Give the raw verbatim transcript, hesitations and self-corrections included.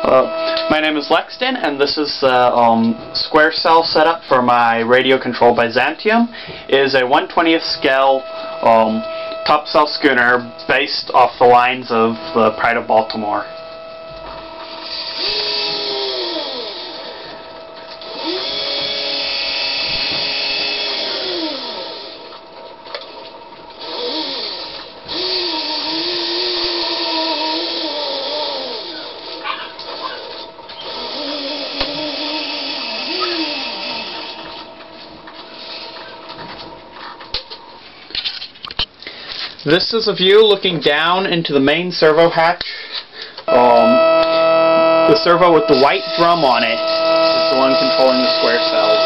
Uh, my name is Lexton, and this is the um, squaresail setup for my radio-controlled Byzantium. It is a one twentieth scale um, topsail schooner based off the lines of the Pride of Baltimore. This is a view looking down into the main servo hatch. Um, the servo with the white drum on it is the one controlling the square sail.